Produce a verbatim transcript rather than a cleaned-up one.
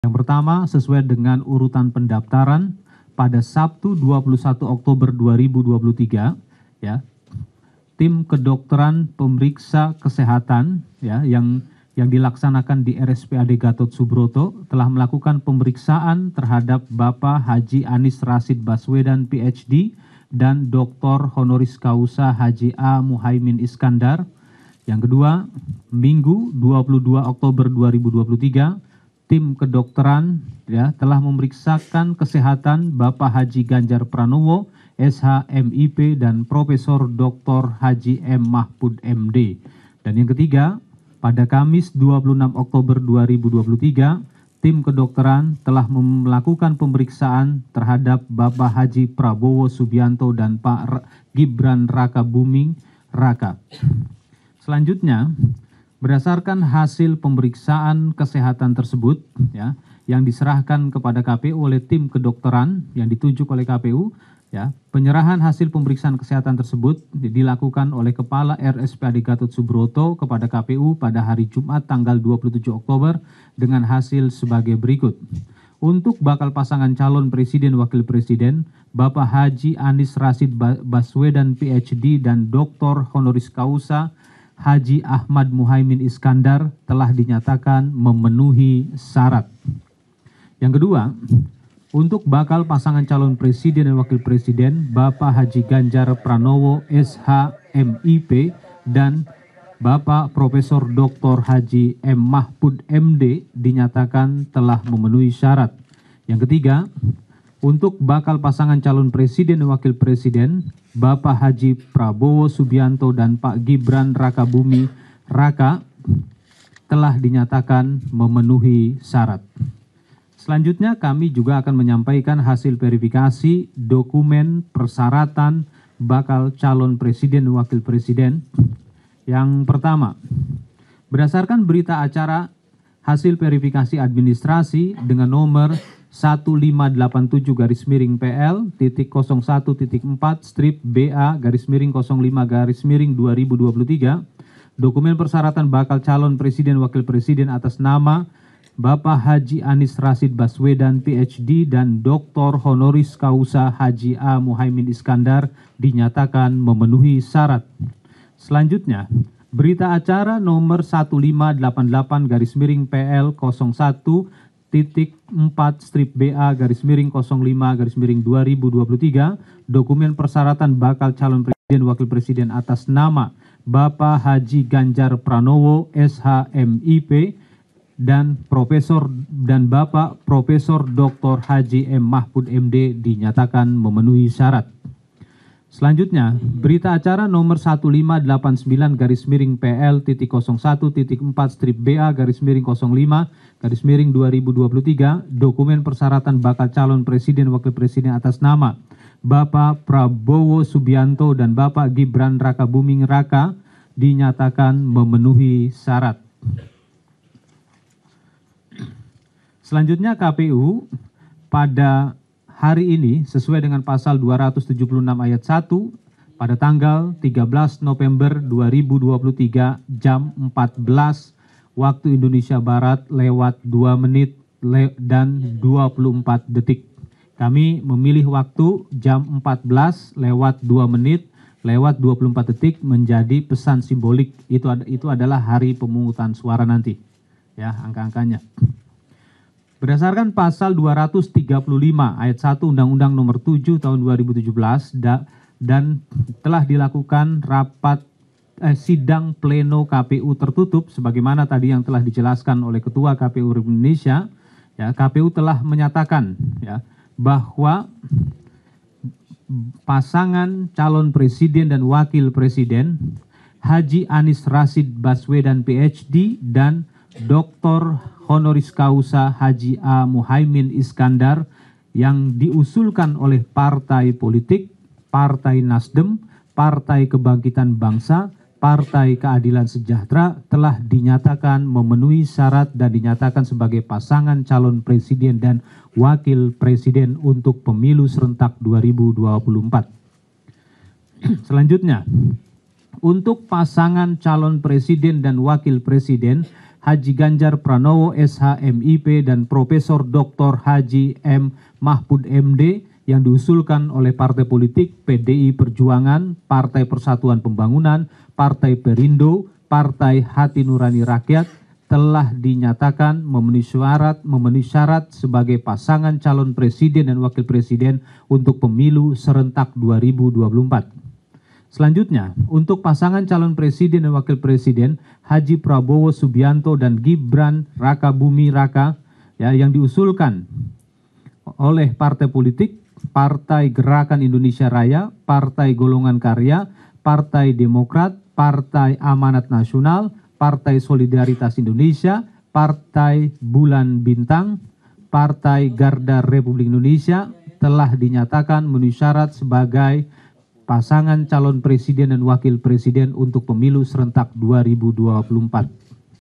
Yang pertama, sesuai dengan urutan pendaftaran pada Sabtu dua puluh satu Oktober dua ribu dua puluh tiga, ya, tim kedokteran pemeriksa kesehatan ya yang yang dilaksanakan di R S P A D Gatot Subroto telah melakukan pemeriksaan terhadap Bapak Haji Anies Rashid Baswedan P H D dan Doktor Honoris Causa Haji A. Muhaimin Iskandar. Yang kedua, Minggu dua puluh dua Oktober dua ribu dua puluh tiga, tim kedokteran ya telah memeriksakan kesehatan Bapak Haji Ganjar Pranowo, S H M I P dan Profesor Doktor Haji M Mahfud M D. Dan yang ketiga, pada Kamis dua puluh enam Oktober dua ribu dua puluh tiga, tim kedokteran telah melakukan pemeriksaan terhadap Bapak Haji Prabowo Subianto dan Pak Gibran Rakabuming Raka. Selanjutnya, berdasarkan hasil pemeriksaan kesehatan tersebut ya yang diserahkan kepada K P U oleh tim kedokteran yang ditunjuk oleh K P U, ya, penyerahan hasil pemeriksaan kesehatan tersebut dilakukan oleh Kepala R S P A D Gatot Subroto kepada K P U pada hari Jumat tanggal dua puluh tujuh Oktober dengan hasil sebagai berikut. Untuk bakal pasangan calon presiden wakil presiden, Bapak Haji Anies Rashid Baswedan P H D dan Doktor Honoris Causa Haji Ahmad Muhaimin Iskandar telah dinyatakan memenuhi syarat. Yang kedua, untuk bakal pasangan calon presiden dan wakil presiden, Bapak Haji Ganjar Pranowo S H M I P dan Bapak Profesor Doktor Haji M Mahfud M D dinyatakan telah memenuhi syarat. Yang ketiga, untuk bakal pasangan calon presiden dan wakil presiden, Bapak Haji Prabowo Subianto dan Pak Gibran Rakabuming Raka telah dinyatakan memenuhi syarat. Selanjutnya kami juga akan menyampaikan hasil verifikasi dokumen persyaratan bakal calon presiden dan wakil presiden. Yang pertama, berdasarkan berita acara hasil verifikasi administrasi dengan nomor satu lima delapan tujuh garis miring P L titik nol satu titik empat strip B A garis miring nol lima garis miring dua ribu dua puluh tiga, dokumen persyaratan bakal calon presiden wakil presiden atas nama Bapak Haji Anies Rashid Baswedan P H D dan Doktor Honoris Causa Haji A. Muhaimin Iskandar dinyatakan memenuhi syarat. Selanjutnya, berita acara nomor satu lima delapan delapan garis miring P L nol satu titik empat strip B A garis miring nol lima garis miring dua ribu dua puluh tiga, dokumen persyaratan bakal calon presiden wakil presiden atas nama Bapak Haji Ganjar Pranowo S H M I P dan Profesor dan Bapak Profesor Doktor Haji M Mahfud M D dinyatakan memenuhi syarat. Selanjutnya, berita acara nomor satu lima delapan sembilan garis miring P L titik nol satu titik empat strip B A garis miring nol lima garis miring dua ribu dua puluh tiga, dokumen persyaratan bakal calon presiden wakil presiden atas nama Bapak Prabowo Subianto dan Bapak Gibran Rakabuming Raka dinyatakan memenuhi syarat. Selanjutnya K P U pada hari ini sesuai dengan pasal dua ratus tujuh puluh enam ayat satu pada tanggal tiga belas November dua ribu dua puluh tiga jam empat belas waktu Indonesia Barat lewat dua menit le dan dua puluh empat detik. Kami memilih waktu jam empat belas lewat dua menit lewat dua puluh empat detik menjadi pesan simbolik. Itu itu adalah hari pemungutan suara nanti. Ya, angka-angkanya. Berdasarkan pasal dua ratus tiga puluh lima ayat satu Undang-Undang Nomor tujuh Tahun dua ribu tujuh belas da, dan telah dilakukan rapat eh, sidang pleno K P U tertutup sebagaimana tadi yang telah dijelaskan oleh Ketua K P U Republik Indonesia, ya, K P U telah menyatakan ya bahwa pasangan calon presiden dan wakil presiden Haji Anies Rashid Baswedan P H D dan Doktor Honoris Causa Haji A. Muhaimin Iskandar yang diusulkan oleh partai politik, Partai Nasdem, Partai Kebangkitan Bangsa, Partai Keadilan Sejahtera telah dinyatakan memenuhi syarat dan dinyatakan sebagai pasangan calon presiden dan wakil presiden untuk pemilu serentak dua ribu dua puluh empat. Selanjutnya, untuk pasangan calon presiden dan wakil presiden Haji Ganjar Pranowo S H M I P dan Profesor Doktor Haji M. Mahfud M D yang diusulkan oleh partai politik P D I Perjuangan, Partai Persatuan Pembangunan, Partai Perindo, Partai Hati Nurani Rakyat telah dinyatakan memenuhi syarat, memenuhi syarat sebagai pasangan calon presiden dan wakil presiden untuk pemilu serentak dua ribu dua puluh empat. Selanjutnya, untuk pasangan calon presiden dan wakil presiden Haji Prabowo Subianto dan Gibran Rakabumi Raka ya, yang diusulkan oleh partai politik Partai Gerakan Indonesia Raya, Partai Golongan Karya, Partai Demokrat, Partai Amanat Nasional, Partai Solidaritas Indonesia, Partai Bulan Bintang, Partai Garda Republik Indonesia telah dinyatakan memenuhi syarat sebagai pasangan calon presiden dan wakil presiden untuk pemilu serentak dua ribu dua puluh empat.